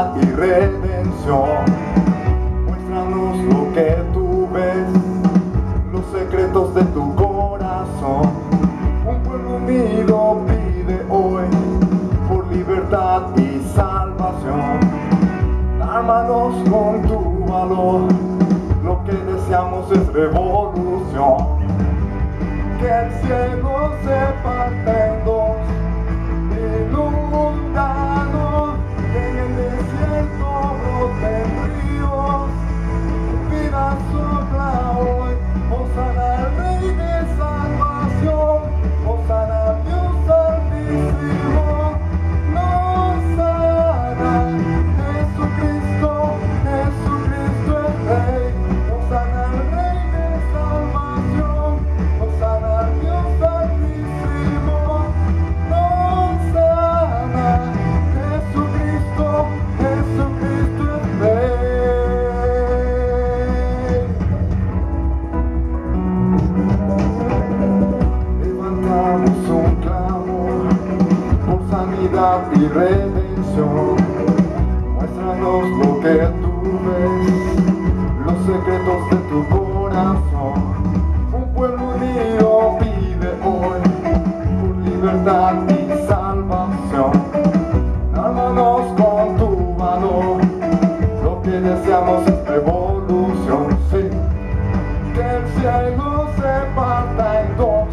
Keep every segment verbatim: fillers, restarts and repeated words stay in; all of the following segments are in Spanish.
sanidad y redención. Muéstranos lo que tú ves, los secretos de tu corazón. Un pueblo unido pide hoy por libertad y salvación. Ármanos con tu valor, lo que deseamos es revolución. Que el cielo se parta en dos, inundado, que en el desierto broten ríos. Vida sopla hoy, Hosanna al Rey de salvación, Hosanna al Dios altísimo, nos sana. Jesucristo, Jesucristo es Rey, Hosanna al Rey de salvación, Hosanna al Dios altísimo, nos sana. Jesucristo, Jesucristo es Rey. Levantamos un clamor por sanidad y redención. Muéstranos lo que tú ves, los secretos de tu corazón. Un pueblo unido pide hoy por libertad y salvación. Ármanos con tu valor, lo que deseamos es revolución, sí. Que el cielo se parta en dos,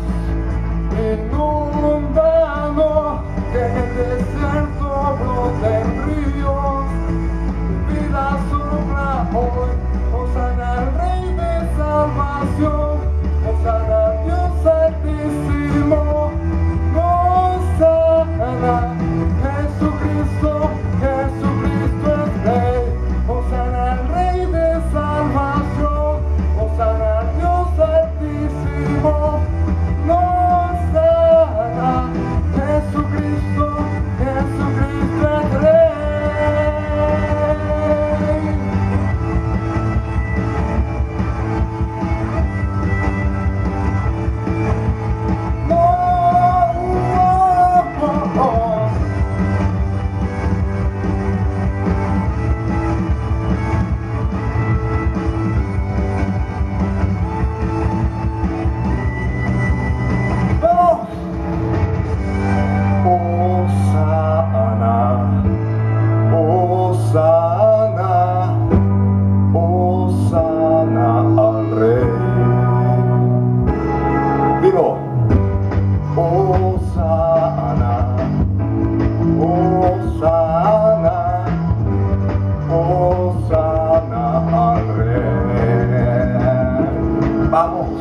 inundado, que en el desierto broten ríos. Vida sopla hoy, Hosanna al Rey de salvación, Hosanna al Dios altísimo, nos sana. Jesucristo, Jesucristo es Rey, Hosanna al Rey de salvación, Hosanna al Dios altísimo, nos sana. Jesucristo, Jesucristo es Rey. No, oh, oh, oh. Vamos. Hosanna, Hosanna, Hosanna al Rey. Digo, Hosanna, Hosanna, Hosanna al Rey. Vamos.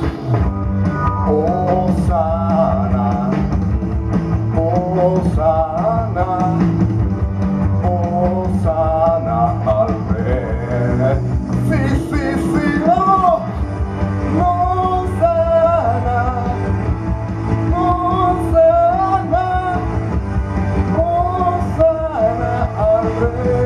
Hosanna, Hosanna, Hosanna al Rey. Sí, sí, sí, vamos. Hosanna, Hosanna, Hosanna al Rey.